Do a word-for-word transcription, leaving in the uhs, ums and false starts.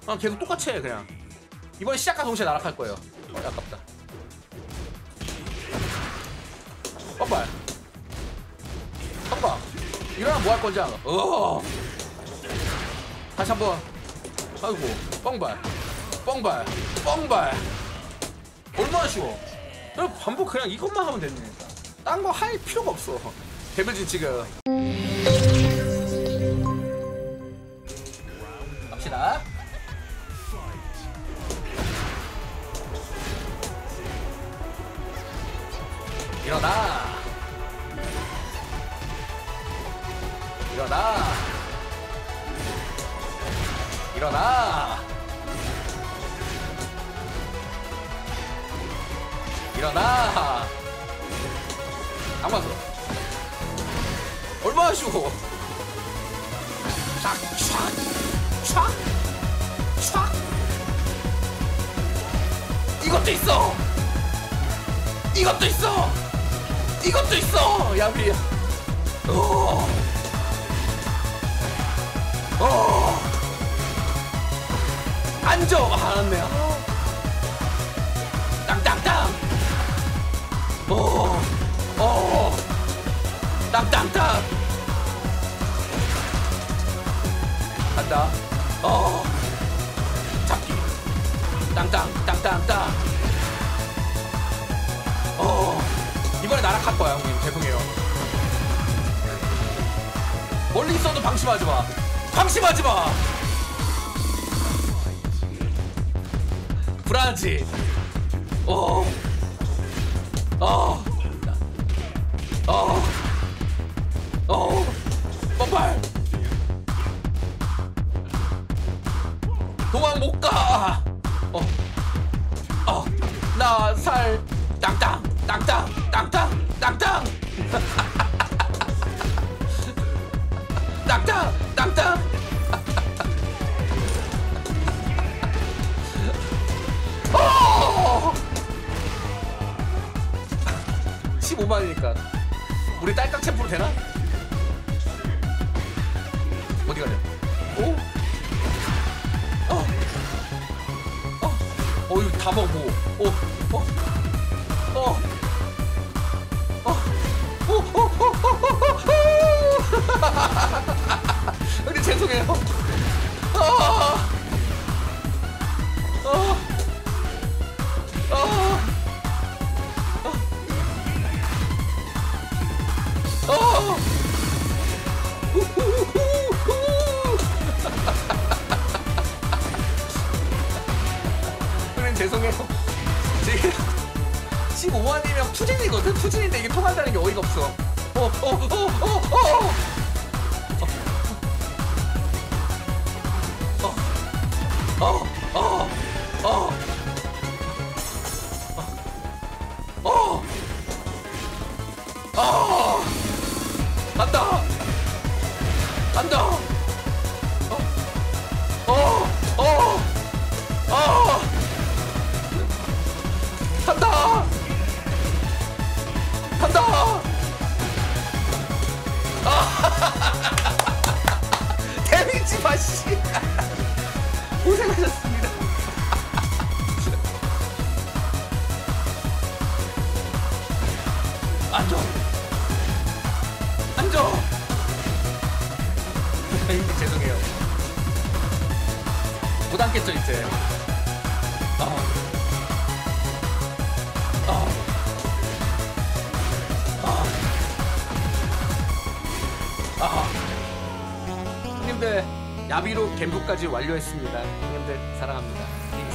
어, 계속 똑같이 해 그냥. 이번에 시작과 동시에 나락할 거예요. 어, 아깝다. 뻔발. 한방. 이러면 뭐 할 건지 알아. 어. 다시 한번. 아이고. 뻥발. 뻥발. 뻥발. 얼마나 쉬워. 반복 그냥 이것만 하면 되네. 딴 거 할 필요가 없어. 데빌진 지금. 갑시다. 일어나. 일어나. 일어나. 일어나. 안 맞어. 얼마나 쉬워. 촥, 촥, 촥, 촥. 이것도 있어. 이것도 있어. 이것도 있어. 야비. 오. 오. 앉아. 아, 알았네. 땅땅땅. 오. 오. 땅땅땅. 간다. 어. 잡기. 땅땅 땅땅땅. 어. 이번에 나락할 거야, 형님. 죄송해요. 멀리 있어도 방심하지 마. 방심하지 마. 불안하지. 어. 어. 어. 어. 뻔발. 도망 못 가. 어. 어. 나 살. 땅땅. 땅땅. 땅땅. 땅땅. 땅땅. 땅땅. 어. 십오만이니까 우리 딸깍 챔프로 되나? 어디 가냐? 오? 어? 어? 어, 이거 다 먹어. 어? 어? 어? 어? 오, 오, 오, 오, 오, 오. 근데 죄송해요. 어. 어. 어. 어. 그래 죄송해요. 지금 십오만이면 투진이거든. 투진인데 이게 통한다는 게 어이가 없어. 어, 어, 어, 어, 어. 어, 어, 어, 어, 어, 어, 간다, 간다. 어, 어, 어, 어, 간다, 간다. 데미지 마씨. 고생하셨습니다. 앉아. 앉아. 죄송해요. 못 앉겠죠 이제. 어. 어. 어. 어. 형님들 야비로 갬부까지 완료했습니다. 형님들 사랑합니다.